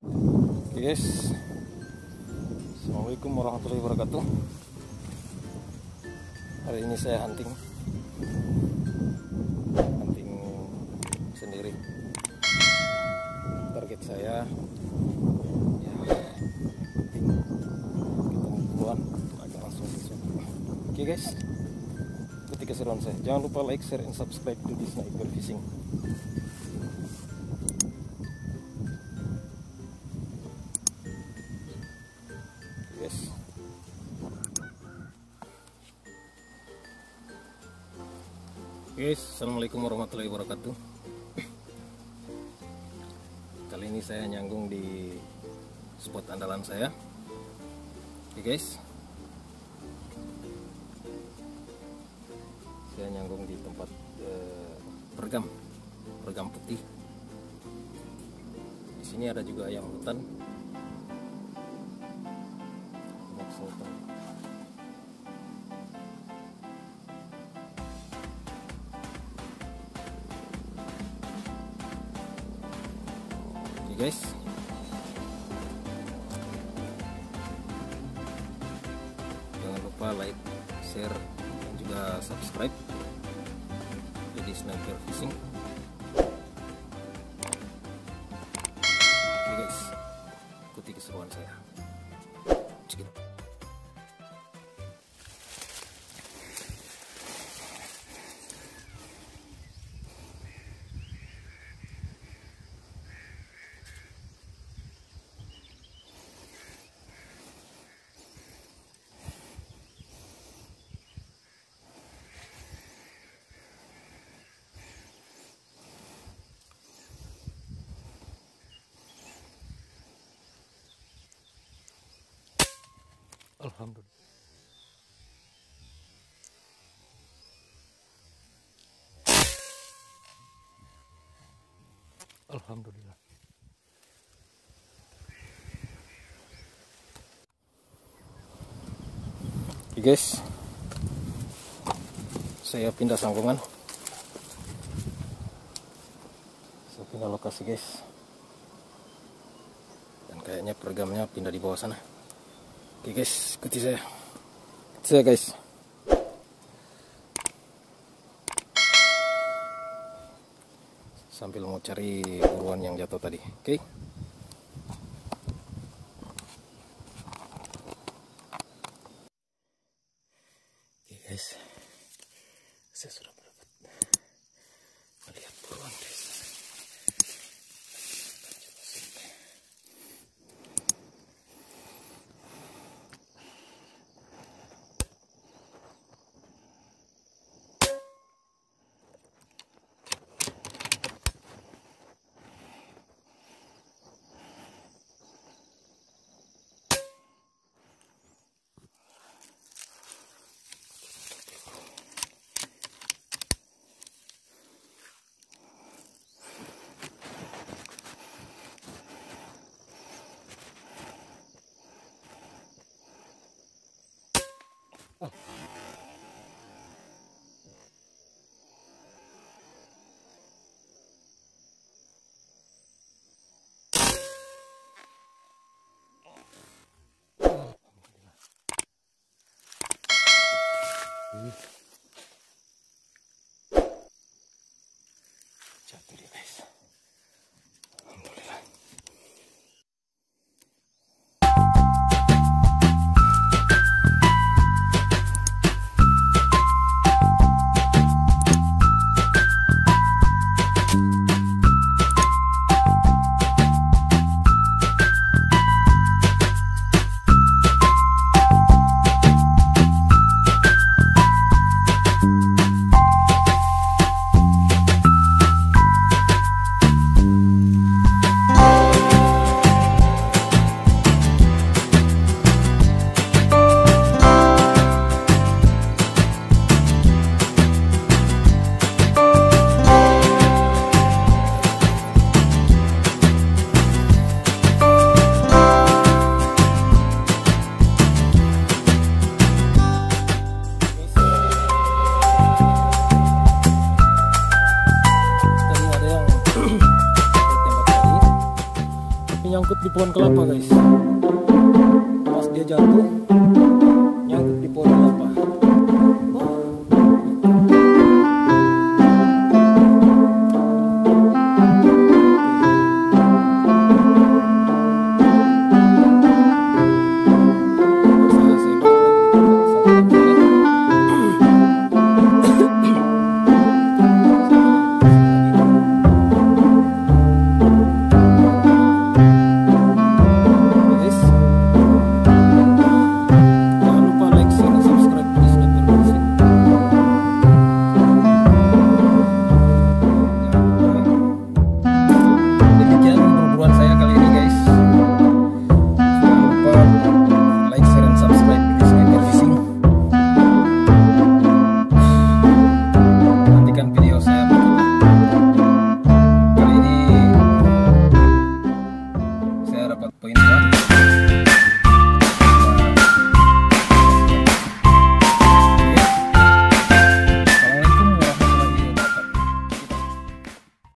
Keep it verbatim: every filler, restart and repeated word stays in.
Oke guys, Assalamualaikum warahmatullahi wabarakatuh. Hari ini saya hunting Hunting sendiri. Target saya ya hunting ketemu buruan agak langsung siswa. Oke guys, ikuti keseruan saya. Jangan lupa like, share, and subscribe to this sniper fishing. Yes. Guys, assalamualaikum warahmatullahi wabarakatuh. Kali ini saya nyanggung di spot andalan saya. Oke guys, saya nyanggung di tempat eh, peregam, peregam putih. Di sini ada juga ayam hutan. Oke guys, jangan lupa like, share, dan juga subscribe jadi sniper fishing. Oke guys, ikuti keseruan saya. Cekit. Alhamdulillah. Alhamdulillah. Oke guys, saya pindah sanggungan. Saya pindah lokasi guys. Dan kayaknya peregamnya pindah di bawah sana. Oke guys, ikuti saya. Ikuti saya guys. Sambil mau cari buruan yang jatuh tadi. Oke. Oke guys, saya sudah mendapat melihat buruan guys. di pohon kelapa guys. Pas dia jatuh nyangkut di pohon kelapa. Poin dua.